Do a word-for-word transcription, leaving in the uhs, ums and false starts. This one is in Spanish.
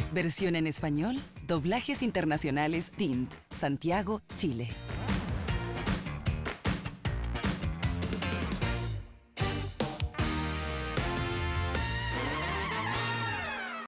Versión en español, Doblajes Internacionales Tint, Santiago, Chile.